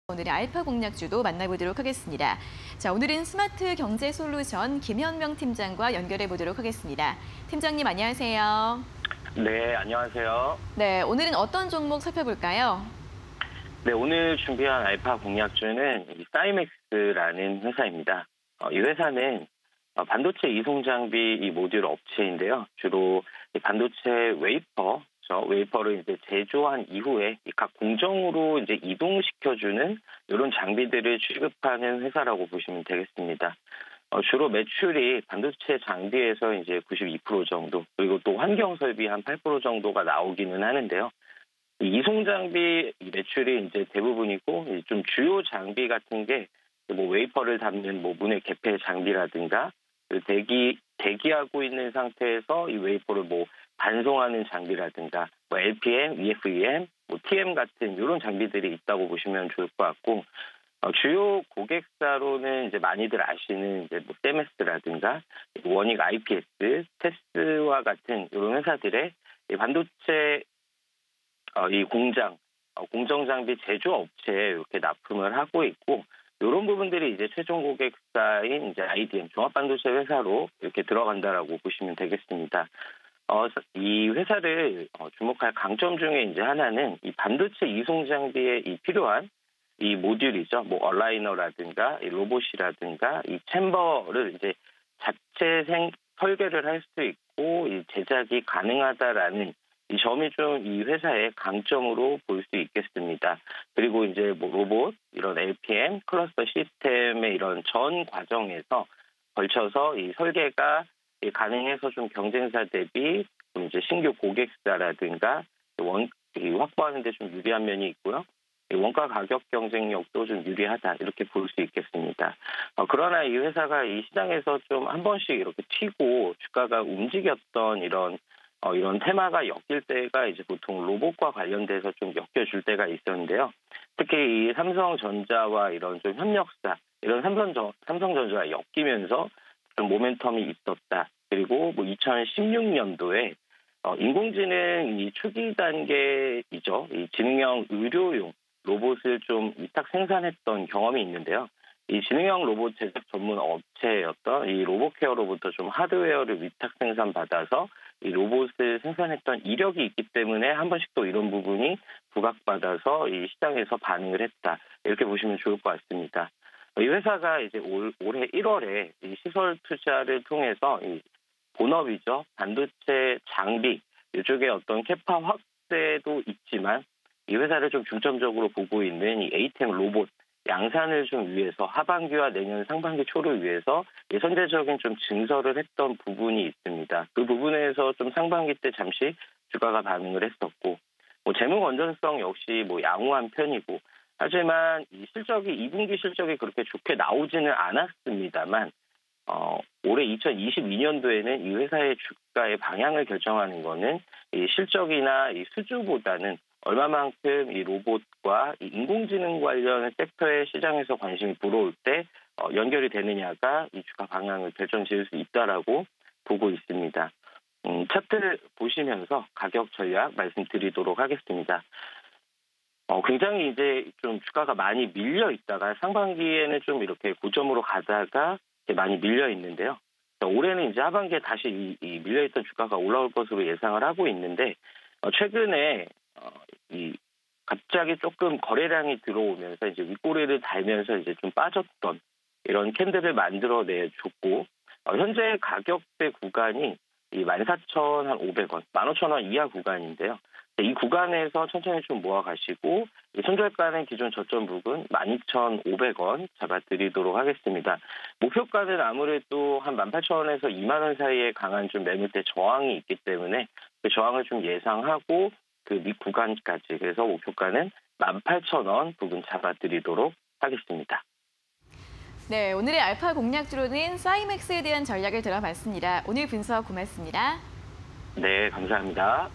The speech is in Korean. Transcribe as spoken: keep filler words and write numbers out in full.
오늘의 알파 공략주도 만나보도록 하겠습니다. 자, 오늘은 스마트 경제 솔루션 김현명 팀장과 연결해 보도록 하겠습니다. 팀장님 안녕하세요. 네, 안녕하세요. 네, 오늘은 어떤 종목 살펴볼까요? 네, 오늘 준비한 알파 공략주는 사이맥스라는 회사입니다. 어, 이 회사는 반도체 이송 장비 이 모듈 업체인데요. 주로 반도체 웨이퍼, 저 웨이퍼를 이제 제조한 이후에 각 공정으로 이제 이동시켜주는 이런 장비들을 취급하는 회사라고 보시면 되겠습니다. 어, 주로 매출이 반도체 장비에서 이제 구십이 퍼센트 정도, 그리고 또 환경 설비 한 팔 퍼센트 정도가 나오기는 하는데요. 이송 장비 매출이 이제 대부분이고, 좀 주요 장비 같은 게 뭐 웨이퍼를 담는 뭐 문의 개폐 장비라든가, 대기 대기하고 있는 상태에서 이 웨이퍼를 뭐 반송하는 장비라든가, 뭐 엘피엠, 이에프이엠, 뭐 티엠 같은 이런 장비들이 있다고 보시면 좋을 것 같고, 어, 주요 고객사로는 이제 많이들 아시는 이제 뭐 셈에스라든가 원익 아이피에스, 테스와 같은 이런 회사들의 이 반도체 어, 이 공장, 어, 공정 장비 제조 업체에 이렇게 납품을 하고 있고, 이런 부분들이 이제 최종 고객사인 이제 아이디엠 종합반도체 회사로 이렇게 들어간다라고 보시면 되겠습니다. 어, 이 회사를 주목할 강점 중에 이제 하나는 이 반도체 이송 장비에 이 필요한 이 모듈이죠. 뭐 얼라이너라든가 이 로봇이라든가 이 챔버를 이제 자체 생 설계를 할 수 있고 이 제작이 가능하다라는 이 점이 좀 이 회사의 강점으로 볼 수 있겠습니다. 그리고 이제 뭐 로봇, 이런 엘피엠, 클러스터 시스템의 이런 전 과정에서 걸쳐서 이 설계가 가능해서 좀 경쟁사 대비 좀 이제 신규 고객사라든가 원 확보하는 데 좀 유리한 면이 있고요. 원가 가격 경쟁력도 좀 유리하다 이렇게 볼 수 있겠습니다. 어, 그러나 이 회사가 이 시장에서 좀 한 번씩 이렇게 튀고 주가가 움직였던 이런 어, 이런 테마가 엮일 때가 이제 보통 로봇과 관련돼서 좀 엮여줄 때가 있었는데요. 특히 이 삼성전자와 이런 좀 협력사, 이런 삼성전, 삼성전자가 엮이면서 좀 모멘텀이 있었다. 그리고 뭐 이천십육 년도에 어, 인공지능 이 초기 단계이죠. 이 지능형 의료용 로봇을 좀 위탁 생산했던 경험이 있는데요. 이 지능형 로봇 제작 전문 업체였던 이 로봇케어로부터 좀 하드웨어를 위탁 생산받아서 이 로봇을 생산했던 이력이 있기 때문에 한 번씩 또 이런 부분이 부각받아서 이 시장에서 반응을 했다. 이렇게 보시면 좋을 것 같습니다. 이 회사가 이제 올, 올해 일월에 이 시설 투자를 통해서 이 본업이죠. 반도체 장비 이쪽에 어떤 캐파 확대도 있지만 이 회사를 좀 중점적으로 보고 있는 이 에이템 로봇 양산을 좀 위해서 하반기와 내년 상반기 초를 위해서 선제적인 좀 증설을 했던 부분이 있습니다. 그 부분에서 좀 상반기 때 잠시 주가가 반응을 했었고, 뭐 재무 건전성 역시 뭐 양호한 편이고, 하지만 이 실적이 이 분기 실적이 그렇게 좋게 나오지는 않았습니다만, 어, 올해 이천이십이 년도에는 이 회사의 주가의 방향을 결정하는 거는 이 실적이나 이 수주보다는 얼마만큼 이 로봇과 이 인공지능 관련 섹터의 시장에서 관심이 불어올 때 어, 연결이 되느냐가 이 주가 방향을 결정지을 수 있다라고 보고 있습니다. 음, 차트를 보시면서 가격 전략 말씀드리도록 하겠습니다. 어, 굉장히 이제 좀 주가가 많이 밀려 있다가 상반기에는 좀 이렇게 고점으로 가다가 많이 밀려 있는데요. 올해는 이제 하반기에 다시 이, 이 밀려있던 주가가 올라올 것으로 예상을 하고 있는데, 어, 최근에 어, 이 갑자기 조금 거래량이 들어오면서 이제 윗꼬리를 달면서 이제 좀 빠졌던 이런 캔들을 만들어내 줬고, 어, 현재 가격대 구간이 이 만 사천오백 원, 만 오천 원 이하 구간인데요. 이 구간에서 천천히 좀 모아가시고, 손절가는 기존 저점 부근 만 이천오백 원 잡아드리도록 하겠습니다. 목표가는 아무래도 한 만 팔천 원에서 이만 원 사이에 강한 좀 매물대 저항이 있기 때문에 그 저항을 좀 예상하고 그 밑 구간까지, 그래서 목표가는 만 팔천 원 부근 잡아드리도록 하겠습니다. 네, 오늘의 알파 공략주로는 사이맥스에 대한 전략을 들어봤습니다. 오늘 분석 고맙습니다. 네, 감사합니다.